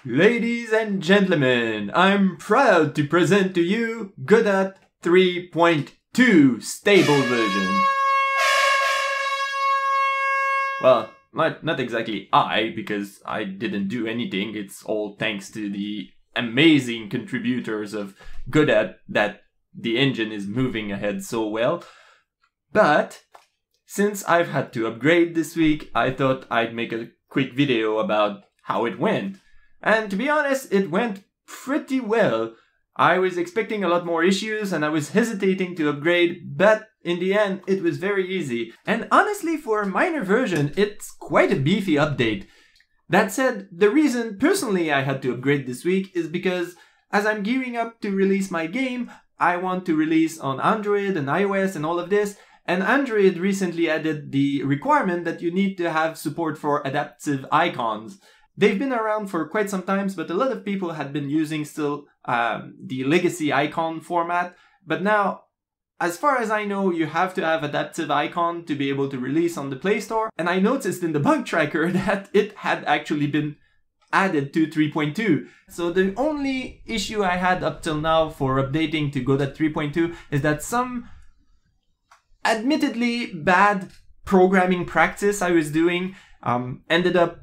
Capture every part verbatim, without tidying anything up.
Ladies and gentlemen, I'm proud to present to you Godot three point two stable version. Well, not, not exactly I, because I didn't do anything. It's all thanks to the amazing contributors of Godot that the engine is moving ahead so well. But since I've had to upgrade this week, I thought I'd make a quick video about how it went. And to be honest, it went pretty well. I was expecting a lot more issues and I was hesitating to upgrade, but in the end, it was very easy. And honestly, for a minor version, it's quite a beefy update. That said, the reason personally I had to upgrade this week is because as I'm gearing up to release my game, I want to release on Android and iOS and all of this. And Android recently added the requirement that you need to have support for adaptive icons. They've been around for quite some time, but a lot of people had been using still um, the legacy icon format. But now, as far as I know, you have to have adaptive icon to be able to release on the Play Store. And I noticed in the bug tracker that it had actually been added to three point two. So the only issue I had up till now for updating to Godot three point two is that some admittedly bad programming practice I was doing um, ended up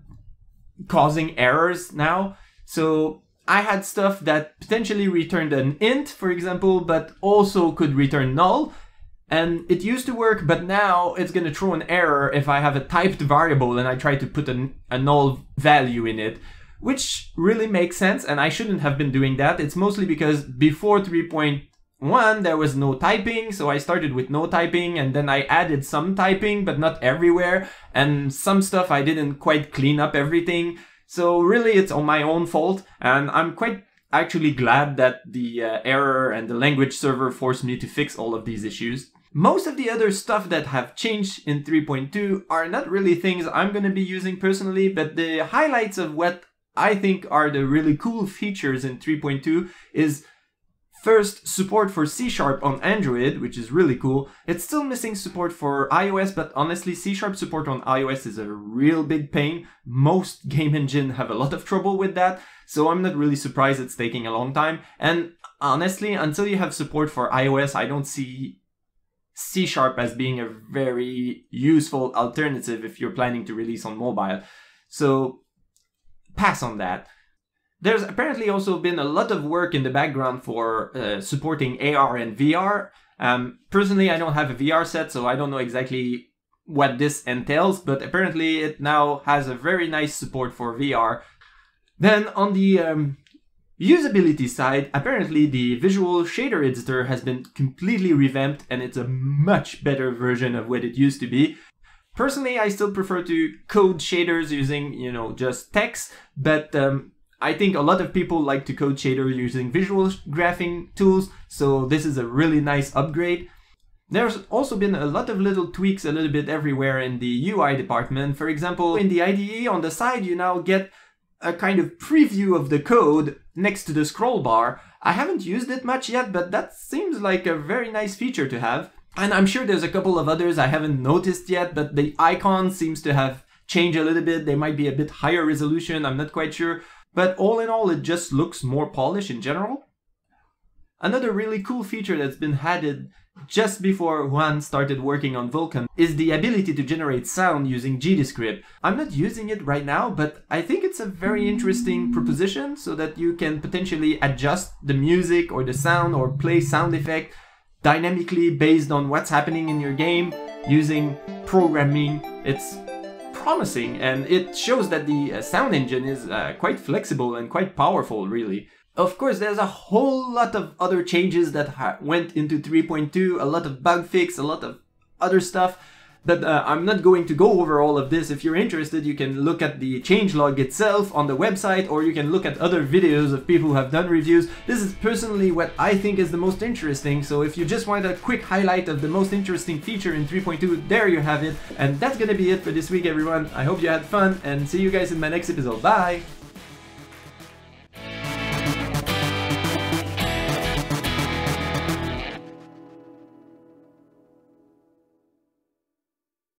causing errors now. So I had stuff that potentially returned an int, for example, but also could return null. And it used to work, but now it's going to throw an error if I have a typed variable and I try to put an, a null value in it, which really makes sense. And I shouldn't have been doing that. It's mostly because before three point one, there was no typing, so I started with no typing, and then I added some typing, but not everywhere, and some stuff I didn't quite clean up everything. So really, it's on my own fault, and I'm quite actually glad that the uh, error and the language server forced me to fix all of these issues. Most of the other stuff that have changed in three point two are not really things I'm going to be using personally, but the highlights of what I think are the really cool features in three point two is first, support for C sharp on Android, which is really cool. It's still missing support for iOS, but honestly, C sharp support on iOS is a real big pain. Most game engines have a lot of trouble with that, so I'm not really surprised it's taking a long time. And honestly, until you have support for iOS, I don't see C sharp as being a very useful alternative if you're planning to release on mobile. So pass on that. There's apparently also been a lot of work in the background for uh, supporting A R and V R. Um, personally, I don't have a V R set, so I don't know exactly what this entails, but apparently it now has a very nice support for V R. Then on the um, usability side, apparently the visual shader editor has been completely revamped and it's a much better version of what it used to be. Personally, I still prefer to code shaders using, you know, just text, but um, I think a lot of people like to code shaders using visual graphing tools, so this is a really nice upgrade. There's also been a lot of little tweaks a little bit everywhere in the U I department. For example, in the I D E on the side, you now get a kind of preview of the code next to the scroll bar. I haven't used it much yet, but that seems like a very nice feature to have. And I'm sure there's a couple of others I haven't noticed yet, but the icon seems to have changed a little bit. They might be a bit higher resolution, I'm not quite sure. But all in all, it just looks more polished in general. Another really cool feature that's been added just before Juan started working on Vulkan is the ability to generate sound using GDescript. I'm not using it right now, but I think it's a very interesting proposition so that you can potentially adjust the music or the sound or play sound effect dynamically based on what's happening in your game using programming. It's promising, and it shows that the uh, sound engine is uh, quite flexible and quite powerful, really. Of course, there's a whole lot of other changes that went into three point two, a lot of bug fix, a lot of other stuff, but uh, I'm not going to go over all of this. If you're interested, you can look at the changelog itself on the website, or you can look at other videos of people who have done reviews. This is personally what I think is the most interesting, so if you just want a quick highlight of the most interesting feature in three point two, there you have it. And that's gonna be it for this week, everyone. I hope you had fun, and see you guys in my next episode. Bye!